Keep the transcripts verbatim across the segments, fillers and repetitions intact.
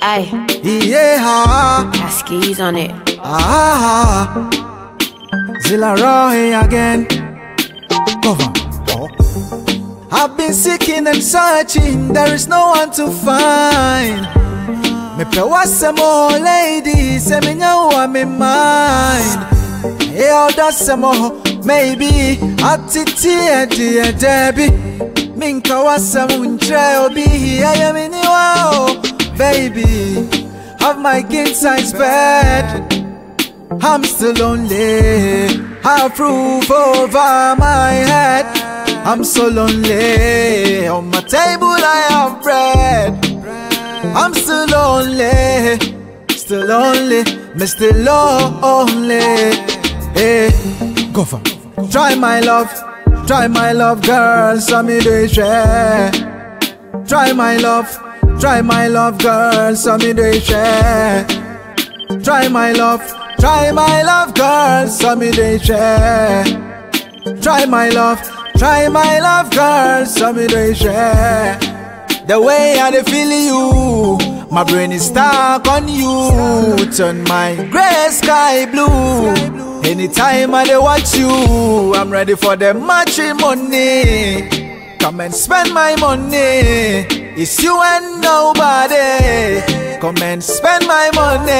Aye, Yeah, got skis on it. ah, Zilla Roy again. Cover. I've been seeking and searching, there is no one to find. Me pe was some more lady, say me know I'm in mind. Yeah, that's some more, maybe. Attitude, dear Debbie. Minka was some untrail be here, I am in wow, baby. Have my king size bed. I'm still lonely. Have roof over my head. I'm so lonely. On my table I have bread. I'm still lonely. Still lonely. Me still lonely. Hey, go for try my love. Try my love, girl. So me do it share. Try my love. Try my love, girl. So me do it share. Try my love. Try my love, girl. So me do it share. Try my love. Try my love, girl, so me do share. The way I dey feel you, my brain is stuck on you. Turn my gray sky blue. Anytime I dey watch you, I'm ready for the matrimony. Come and spend my money. It's you and nobody. Come and spend my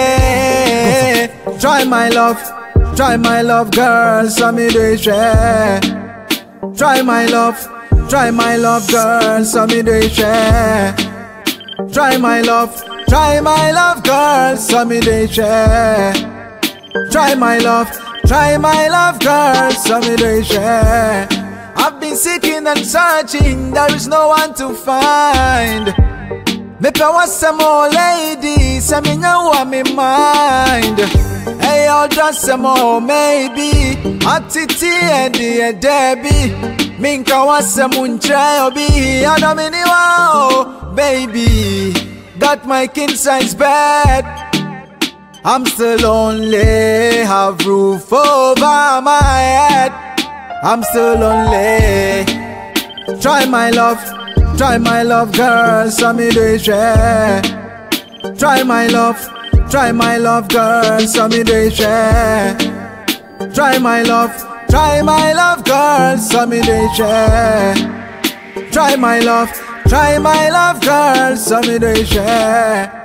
money. Try my love, try my love, girl, so me do share. Try my love, try my love, girl, so me do share. Try my love, try my love, girl, so me do share. Try my love, try my love, girl, so me do share. I've been seeking and searching, there is no one to find. Me pe want some more ladies, say me know I'm in mind. Hey, I'll just some more, maybe. Attitude, dear Debbie. Minka want some untrail be. I don't mean wow, baby. Got my king size bed. I'm still lonely. Have roof over my head. I'm still lonely. Try my love. Try my love, girl, so me do share. Try my love, try my love, girl, so me do share. Try my love, try my love, girl, so me do share. Try my love, try my love, girl, so me do share.